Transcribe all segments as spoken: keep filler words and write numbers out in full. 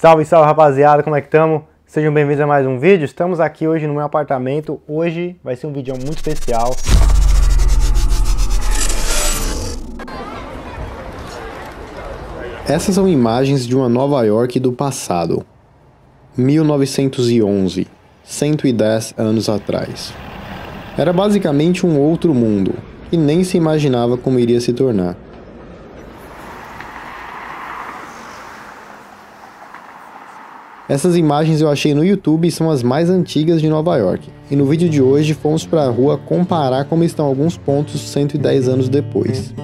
Salve, salve rapaziada, como é que estamos? Sejam bem-vindos a mais um vídeo. Estamos aqui hoje no meu apartamento. Hoje vai ser um vídeo muito especial. Essas são imagens de uma Nova York do passado. mil novecentos e onze, cento e dez anos atrás. Era basicamente um outro mundo, e nem se imaginava como iria se tornar. Essas imagens eu achei no YouTube e são as mais antigas de Nova York. E no vídeo de hoje fomos para a rua comparar como estão alguns pontos cento e dez anos depois.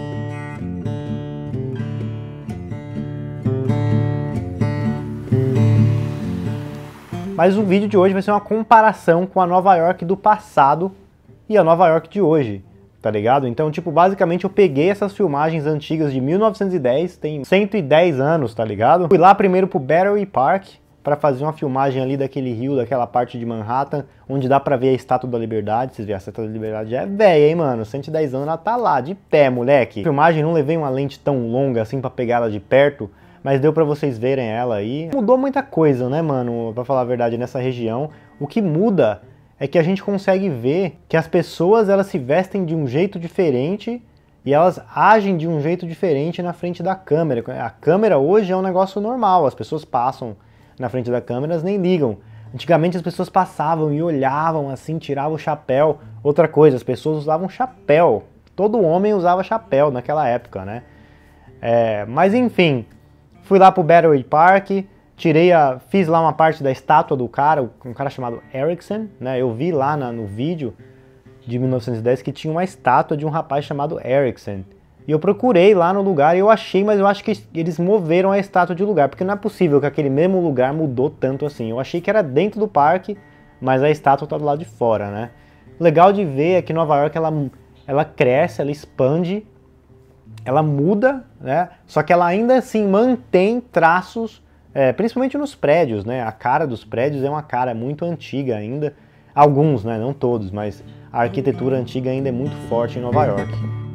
Mas o vídeo de hoje vai ser uma comparação com a Nova York do passado e a Nova York de hoje, tá ligado? Então, tipo, basicamente eu peguei essas filmagens antigas de mil novecentos e dez, tem cento e dez anos, tá ligado? Fui lá primeiro pro Battery Park para fazer uma filmagem ali daquele rio, daquela parte de Manhattan, onde dá pra ver a Estátua da Liberdade. Vocês viram, a Estátua da Liberdade já é velha, hein, mano? cento e dez anos ela tá lá, de pé, moleque. A filmagem não levei uma lente tão longa assim pra pegar ela de perto, mas deu pra vocês verem ela aí. Mudou muita coisa, né, mano, pra falar a verdade, nessa região. O que muda é que a gente consegue ver que as pessoas, elas se vestem de um jeito diferente e elas agem de um jeito diferente na frente da câmera. A câmera hoje é um negócio normal, as pessoas passam na frente da câmera, elas nem ligam. Antigamente as pessoas passavam e olhavam assim, tiravam o chapéu. Outra coisa, as pessoas usavam chapéu. Todo homem usava chapéu naquela época, né? É, mas enfim, fui lá pro Battery Park, tirei a, fiz lá uma parte da estátua do cara, um cara chamado Erickson, né? Eu vi lá na, no vídeo de mil novecentos e dez que tinha uma estátua de um rapaz chamado Erickson. E eu procurei lá no lugar e eu achei, mas eu acho que eles moveram a estátua de lugar, porque não é possível que aquele mesmo lugar mudou tanto assim. Eu achei que era dentro do parque, mas a estátua tá do lado de fora, né? Legal de ver é que Nova York, ela, ela cresce, ela expande, ela muda, né? Só que ela ainda assim mantém traços, é, principalmente nos prédios, né? A cara dos prédios é uma cara muito antiga ainda. Alguns, né? Não todos, mas a arquitetura antiga ainda é muito forte em Nova York.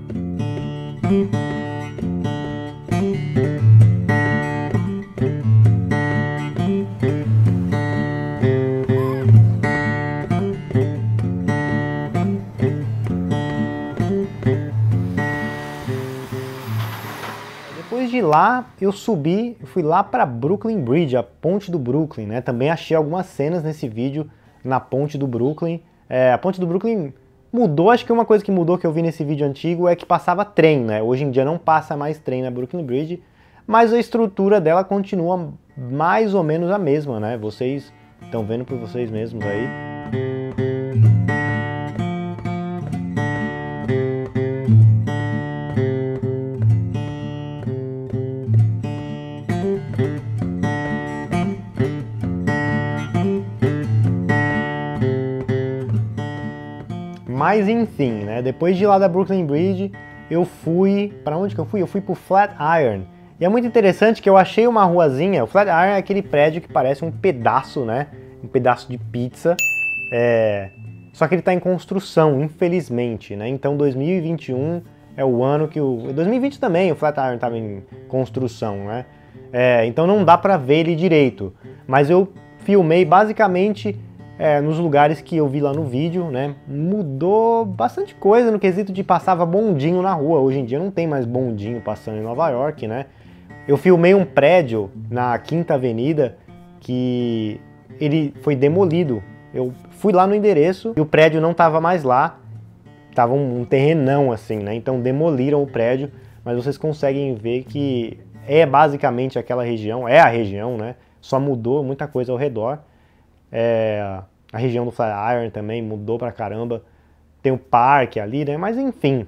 Depois de lá, eu subi, fui lá para Brooklyn Bridge, a ponte do Brooklyn, né? Também achei algumas cenas nesse vídeo na ponte do Brooklyn. É, a ponte do Brooklyn mudou, acho que uma coisa que mudou que eu vi nesse vídeo antigo é que passava trem, né? Hoje em dia não passa mais trem na Brooklyn Bridge, mas a estrutura dela continua mais ou menos a mesma, né? Vocês estão vendo por vocês mesmos aí. Mas enfim, né? Depois de ir lá da Brooklyn Bridge, eu fui... Para onde que eu fui? Eu fui pro Flatiron. E é muito interessante que eu achei uma ruazinha. O Flatiron é aquele prédio que parece um pedaço, né? Um pedaço de pizza. É... Só que ele está em construção, infelizmente, né? Então dois mil e vinte e um é o ano que o... dois mil e vinte também o Flatiron estava em construção, né? É... Então não dá para ver ele direito. Mas eu filmei basicamente... É, nos lugares que eu vi lá no vídeo, né, mudou bastante coisa no quesito de passava bondinho na rua. Hoje em dia não tem mais bondinho passando em Nova York, né. Eu filmei um prédio na Quinta Avenida que ele foi demolido. Eu fui lá no endereço e o prédio não estava mais lá, tava um, um terrenão assim, né, então demoliram o prédio, mas vocês conseguem ver que é basicamente aquela região, é a região, né, só mudou muita coisa ao redor. É, a região do Flatiron também mudou pra caramba. Tem o parque ali, né? Mas enfim.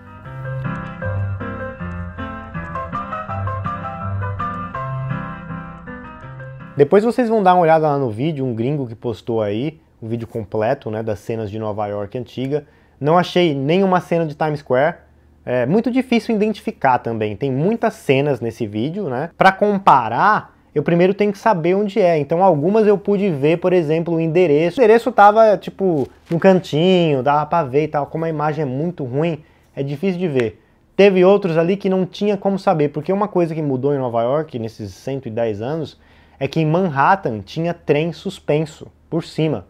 Depois vocês vão dar uma olhada lá no vídeo, um gringo que postou aí, o vídeo completo, né, das cenas de Nova York antiga. Não achei nenhuma cena de Times Square. É muito difícil identificar também. Tem muitas cenas nesse vídeo, né? Pra comparar, eu primeiro tenho que saber onde é. Então algumas eu pude ver, por exemplo, o endereço. O endereço tava, tipo, no cantinho, dava pra ver e tal. Como a imagem é muito ruim, é difícil de ver. Teve outros ali que não tinha como saber, porque uma coisa que mudou em Nova York nesses cento e dez anos é que em Manhattan tinha trem suspenso por cima.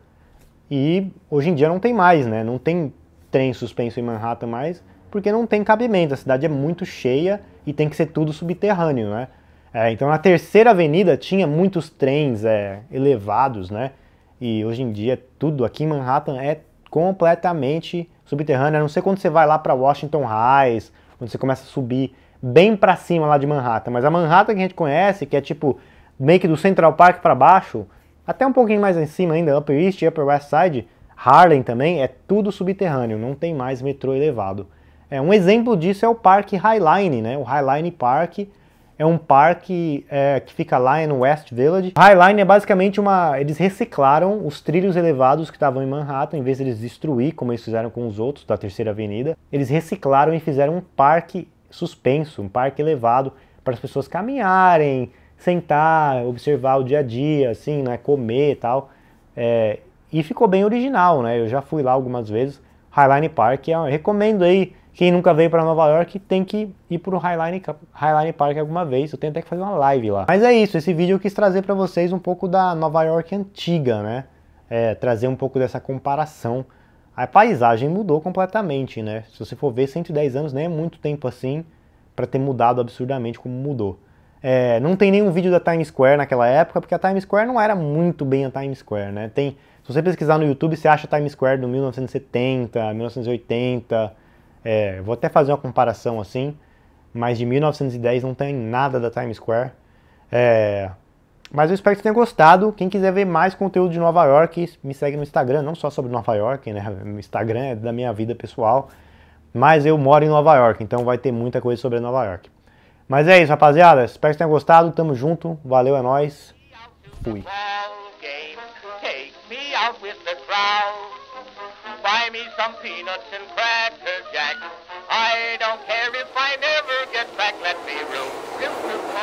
E hoje em dia não tem mais, né? Não tem trem suspenso em Manhattan mais, porque não tem cabimento. A cidade é muito cheia e tem que ser tudo subterrâneo, né? É, então na Terceira Avenida tinha muitos trens é, elevados, né? E hoje em dia tudo aqui em Manhattan é completamente subterrâneo. A não ser quando você vai lá para Washington Heights, quando você começa a subir bem para cima lá de Manhattan. Mas a Manhattan que a gente conhece, que é tipo meio que do Central Park para baixo, até um pouquinho mais em cima ainda, Upper East e Upper West Side, Harlem também, é tudo subterrâneo, não tem mais metrô elevado. É, um exemplo disso é o Parque Highline, né? O Highline Park é um parque é, que fica lá no West Village. Highline é basicamente uma... Eles reciclaram os trilhos elevados que estavam em Manhattan, em vez de eles destruir, como eles fizeram com os outros da Terceira Avenida, eles reciclaram e fizeram um parque suspenso, um parque elevado, para as pessoas caminharem, sentar, observar o dia a dia, assim, né, comer e tal. É, e ficou bem original, né? Eu já fui lá algumas vezes. Highline Park, eu recomendo aí, quem nunca veio para Nova York tem que ir pro Highline, Highline Park alguma vez. Eu tenho até que fazer uma live lá. Mas é isso, esse vídeo eu quis trazer para vocês um pouco da Nova York antiga, né? É, trazer um pouco dessa comparação. A paisagem mudou completamente, né? Se você for ver, cento e dez anos nem é muito tempo assim para ter mudado absurdamente como mudou. É, não tem nenhum vídeo da Times Square naquela época, porque a Times Square não era muito bem a Times Square, né? Tem, se você pesquisar no YouTube, você acha a Times Square do mil novecentos e setenta, mil novecentos e oitenta, é, vou até fazer uma comparação assim, mas de mil novecentos e dez não tem nada da Times Square. É, mas eu espero que você tenha gostado. Quem quiser ver mais conteúdo de Nova York, me segue no Instagram, não só sobre Nova York, né? O Instagram é da minha vida pessoal, mas eu moro em Nova York, então vai ter muita coisa sobre Nova York. Mas é isso, rapaziada. Espero que tenham gostado. Tamo junto. Valeu, é nóis. Fui. Buy me some peanuts and crackers, Jack. I don't care if I never get back. Let me root.